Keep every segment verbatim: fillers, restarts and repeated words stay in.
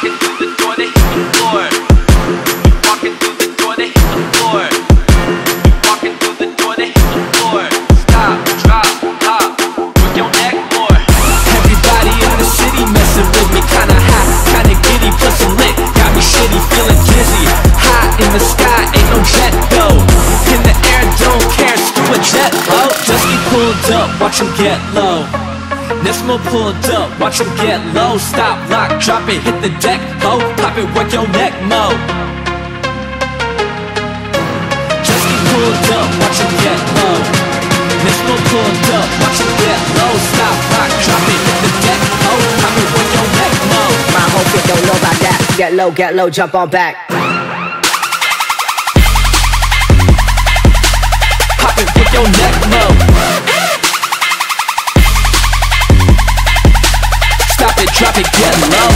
walking through the door, they hit the floor. We walking through the door, they hit the floor. We walking through the door, they hit the floor. Stop, drop, hop, with your neck more. Everybody in the city messing with me, kinda hot, kinda giddy, plus some lit. Got me shitty, feeling dizzy. High in the sky, ain't no jet though. In the air, don't care, screw a jet, oh. Dubskie pulled up, watch him get low. Nesmo pulled up, watch him get low. Stop, lock, drop it, hit the deck, ho. Pop it, work your neck, mo. Dubskie pulled up, watch him get low. Nesmo pulled up, watch him get low. Stop, lock, drop it, hit the deck, ho. Pop it, work your neck, mo. My whole fit don't know about that. Get low, get low, jump on back. Pop it, work your neck, mo. Stop it, drop it, get low.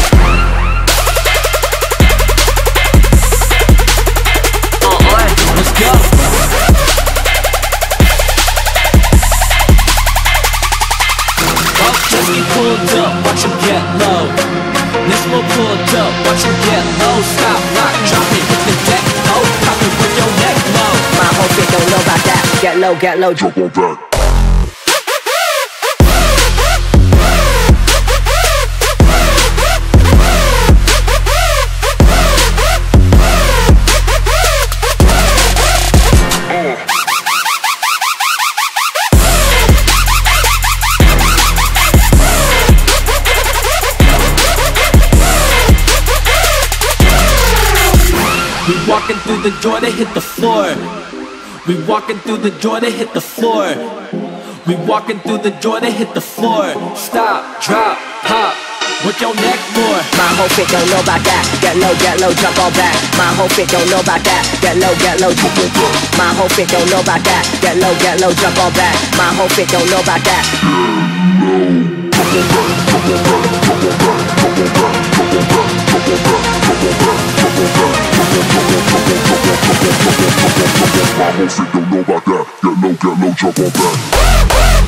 Uh-uh, let's go. Oh, Dubskie pulled up, watch him get low. Nesmo pulled up, watch him get low. Stop, lock, drop it, hit the deck, oh. Pop it, with your neck, low. My whole fit don't know about that. Get low, get low, jump on back. We walking through the door, they hit the floor. We walking through the door, they hit the floor. We walking through the door, they hit the floor. Stop, drop, pop, with your neck more. My whole fit don't know about that. Get low, get low, jump on back. My whole fit don't know about that. Get low, get low, jump on back. My whole fit don't know about that. Get low, get low, jump on back. My whole fit don't know about that. My whole fit don't know about that. Get low, get low, jump on back.